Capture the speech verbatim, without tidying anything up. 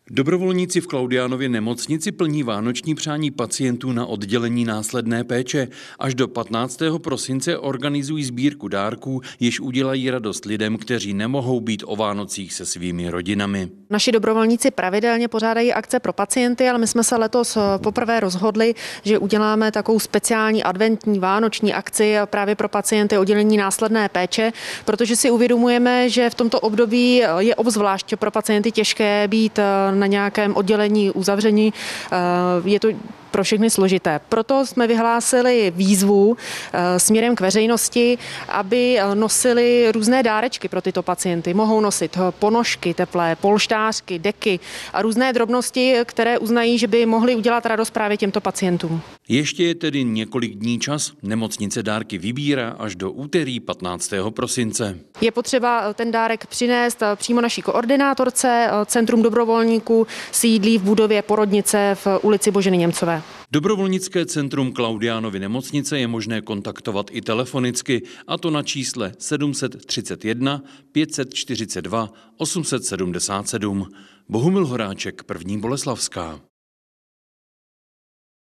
Dobrovolníci v Klaudiánově nemocnici plní vánoční přání pacientů na oddělení následné péče. Až do patnáctého prosince organizují sbírku dárků, jež udělají radost lidem, kteří nemohou být o Vánocích se svými rodinami. Naši dobrovolníci pravidelně pořádají akce pro pacienty, ale my jsme se letos poprvé rozhodli, že uděláme takovou speciální adventní vánoční akci právě pro pacienty oddělení následné péče, protože si uvědomujeme, že v tomto období je obzvlášť pro pacienty těžké být na nějakém oddělení uzavření. Je to pro všechny složité. Proto jsme vyhlásili výzvu směrem k veřejnosti, aby nosili různé dárečky pro tyto pacienty. Mohou nosit ponožky teplé, polštářky, deky a různé drobnosti, které uznají, že by mohly udělat radost právě těmto pacientům. Ještě je tedy několik dní čas. Nemocnice dárky vybírá až do úterý patnáctého prosince. Je potřeba ten dárek přinést přímo naší koordinátorce. Centrum dobrovolníků sídlí v budově porodnice v ulici Boženy Němcové. Dobrovolnické centrum Klaudiánovy nemocnice je možné kontaktovat i telefonicky, a to na čísle sedm set třicet jedna pět set čtyřicet dva osm set sedmdesát sedm. Bohumil Horáček, První Boleslavská.